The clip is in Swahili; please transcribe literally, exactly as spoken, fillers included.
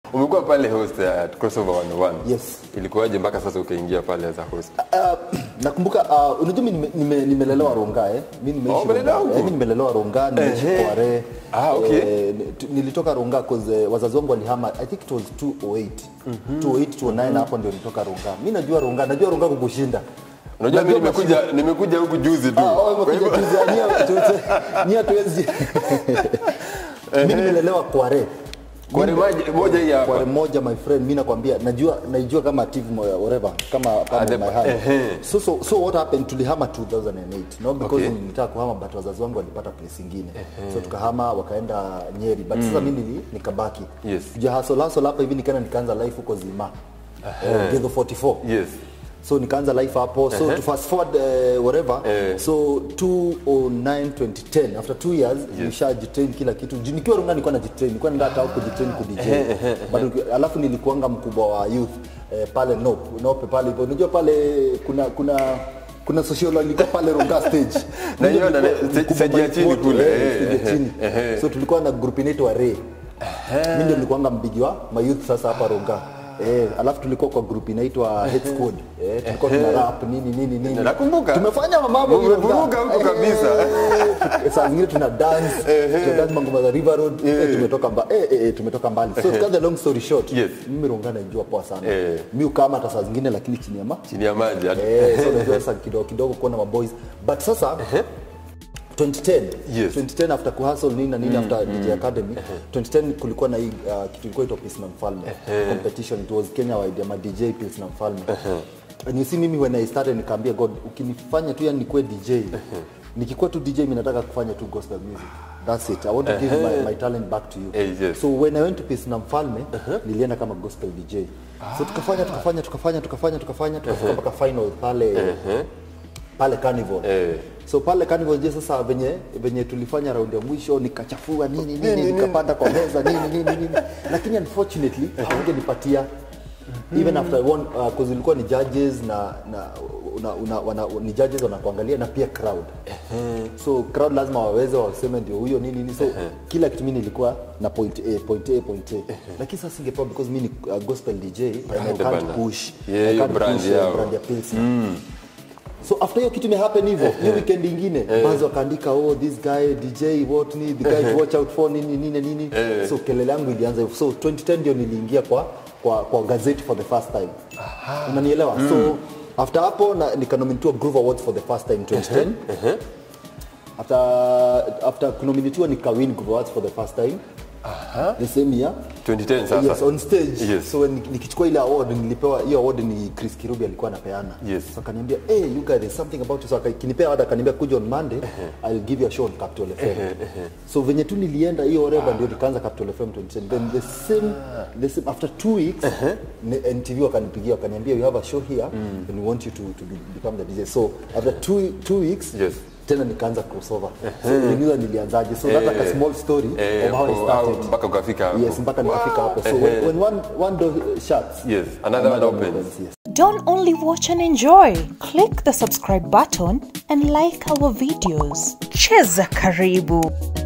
Umekuwa pale host at Crossover one oh one. Yes. Ilikuwaje mpaka sasa ukaingia pale as a host? Uh, nakumbuka uh, unajua mimi nime nimelelewa Ronga eh. Mimi nimeishi oh, Ronga. Eh, mimi nimelelewa Ronga, nimeishi Kware. Ah, okay. Eh, nilitoka Ronga cause uh, wazazi wangu walihama I think it was two oh eight. Mm-hmm. two oh eight two oh nine mm-hmm. Hapo ndio nilitoka Ronga. Mimi najua Ronga, najua Ronga kukushinda. Unajua mimi nimekuja nimekuja huku juzi tu. Ah, oh, nimekuja juzi nia nia tuwezi. Mimi nimelelewa Kware. Kware moja hii hapa. Kware moja my friend, mimi nakwambia najua najua kama active whatever kama kama my heart. So so so what happened tulihama two thousand eight. Not because okay. Nilitaka kuhama but wazazi wangu walipata place nyingine. So tukahama wakaenda Nyeri but mm. Sasa mimi nikabaki. Yes. Kuja hustle hustle hapa hivi nikaenda nikaanza life huko Zima. Uh, Ghetto forty-four. Yes. So nikaanza life hapo. So uh-huh. To fast forward uh, whatever. Uh-huh. So two oh nine twenty ten after two years yes. Nishajitrain kila kitu. Nikiwa Ronga nilikuwa najitrain. Nilikuwa naenda hata huko kujitrain ku D J. But alafu nilikuanga mkubwa wa youth eh, pale Nope. Nope pale. Unajua pale kuna kuna kuna sociology pale Ronga stage. Na hiyo na stage ya chini kule. So tulikuwa na group inaitwa Ray. Mimi ndio nilikuanga mbigi wa ma youth sasa hapa Ronga. Eh, alafu tulikuwa kwa group inaitwa Head Squad. Eh, tulikuwa tuna rap nini nini nini. Nakumbuka. Tumefanya mambo tumevuruga huko kabisa. Saa zingine tuna dance, tuna dance mangoma za River Road. Eh, tumetoka mbali. Eh, eh, tumetoka mbali. So to cut the long story short, yes. Mimi Ronga najua poa sana. Mimi kama hata saa zingine lakini chini ya maji. Chini ya maji. Eh, so najua sasa kidogo kidogo kuona ma boys. But sasa twenty ten yes. twenty ten after kuhustle nini na nini mm, after mm, D J Academy uh-huh. twenty ten kulikuwa na hii uh, kitu ilikuwa ito Pilsner Mfalme uh-huh. Competition, it was Kenya wide ma D J Pilsner Mfalme uh-huh. And you see mimi when I started nikaambia God ukinifanya tu yani nikuwe D J uh-huh. Nikikuwa tu D J mimi nataka kufanya tu gospel music, that's it, I want to uh-huh. give my, my talent back to you uh, yes. So when I went to Pilsner Mfalme uh-huh. nilienda kama gospel D J ah. So tukafanya tukafanya tukafanya tukafanya tukafanya tukafika mpaka uh-huh. final pale uh-huh. pale Carnival uh-huh. So pale Carnival je sasa venye venye tulifanya round ya mwisho nikachafua nini nini nikapanda kwa meza nini nini nini lakini unfortunately hawangenipatia mm-hmm. Even after one uh, cause ilikuwa ni judges na na una, una, una, ni judges wanakuangalia na pia crowd uh-huh. So crowd lazima waweze waseme ndio huyo nini nini so uh-huh. Kila kitu mimi nilikuwa na point A point A point A uh-huh. Lakini sasa singepewa because mimi ni uh, gospel D J and I can't push yeah, I can't brand push ya brand ya Pilsner mm. So after hiyo kitu ime happen hivyo, hiyo weekend nyingine, baadhi wakaandika oh this guy D J what need the guy to watch out for nini nini nini. So kelele yangu ilianza hivyo. So twenty ten ndio niliingia kwa kwa kwa gazeti for the first time. Aha. Unanielewa? Mm. So after hapo nikanominatiwa Groove Awards for the first time twenty ten. Uh-huh. After after kunominatiwa nikawin Groove Awards for the first time. Aha. The same year twenty ten sasa. Yes, on stage. Yes. So nikichukua ile award nilipewa hiyo award ni Chris Kirubi alikuwa anapeana. Yes. So akaniambia hey you guys there's something about you, so akinipea award akaniambia kuja on Monday uh-huh. I'll give you a show on Capital F M. Uh-huh. Uh-huh. So venye tu nilienda hiyo oreba ndio nikaanza Capital F M twenty ten. Then the same the same after two weeks uh-huh. N T V wakanipigia wakaniambia we have a show here mm. And we want you to to be, become the D J. So after two two weeks yes. Tena nikaanza crossover. So nilianza nilianzaje. So that's like a small story of how it started. Mpaka ukafika hapo. Yes, mpaka nikafika hapo. So when, when one one door shuts, yes, another, another one opens. opens yes. Don't only watch and enjoy. Click the subscribe button and like our videos. Cheza karibu.